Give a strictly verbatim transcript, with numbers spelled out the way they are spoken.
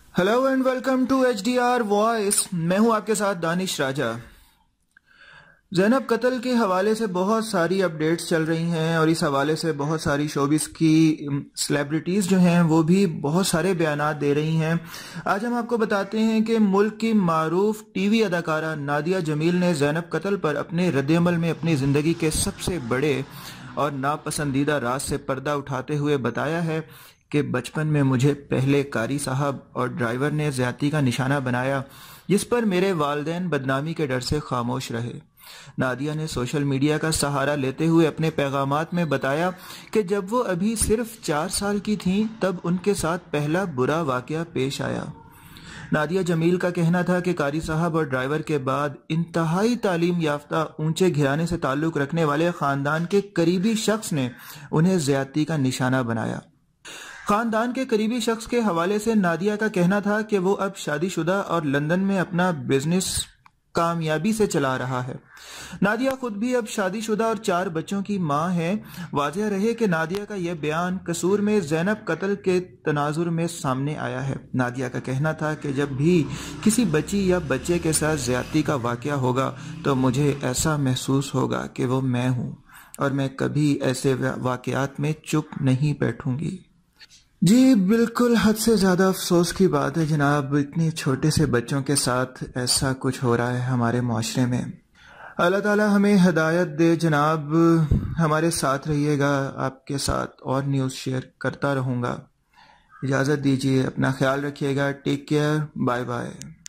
Hello and welcome to H D R voice. मैं हूं आपके साथ दानिश राजा। ज़ैनब कत्ल के हवाले से बहुत सारी अपडेट्स चल रही हैं और इस हवाले से बहुत सारी शोबिस की सेलिब्रिटीज़ जो हैं वो भी बहुत सारे बयानात दे रही हैं। आज हम आपको बताते हैं कि मुल्क की मारूफ टीवी अदाकारा नादिया जमील ने ज़ैनब कत्ल पर अपने रद्दअमल में अपनी ज़िंदगी के सबसे बड़े और नापसंदीदा राज से पर्दा उठाते हुए बताया है कि बचपन में मुझे पहले कारी साहब और ड्राइवर ने ज़्यादती का निशाना बनाया, जिस पर मेरे वालिदैन बदनामी के डर से खामोश रहे। नादिया ने सोशल मीडिया का सहारा लेते हुए अपने पैगामात में बताया कि जब वो अभी सिर्फ चार साल की थीं तब उनके साथ पहला बुरा वाक़या पेश आया। नादिया जमील का कहना था कि कारी साहब और ड्राइवर के बाद इंतहाई तालीम याफ्ता ऊंचे घराने से ताल्लुक़ रखने वाले ख़ानदान के करीबी शख्स ने उन्हें ज़्यादती का निशाना बनाया। खानदान के करीबी शख्स के हवाले से नादिया का कहना था कि वो अब शादीशुदा और लंदन में अपना बिजनेस कामयाबी से चला रहा है। नादिया खुद भी अब शादीशुदा और चार बच्चों की मां है। वाज़ेह रहे कि नादिया का यह बयान कसूर में ज़ैनब कत्ल के तनाजुर में सामने आया है। नादिया का कहना था कि जब भी किसी बच्ची या बच्चे के साथ ज़्यादती का वाक़या होगा तो मुझे ऐसा महसूस होगा कि वो मैं हूँ और मैं कभी ऐसे वाक़यात में चुप नहीं बैठूंगी। जी बिल्कुल, हद से ज़्यादा अफसोस की बात है जनाब, इतने छोटे से बच्चों के साथ ऐसा कुछ हो रहा है हमारे माशरे में। अल्लाह ताला हमें हिदायत दे जनाब। हमारे साथ रहिएगा, आपके साथ और न्यूज़ शेयर करता रहूँगा। इजाज़त दीजिए, अपना ख्याल रखिएगा। Take care, bye bye.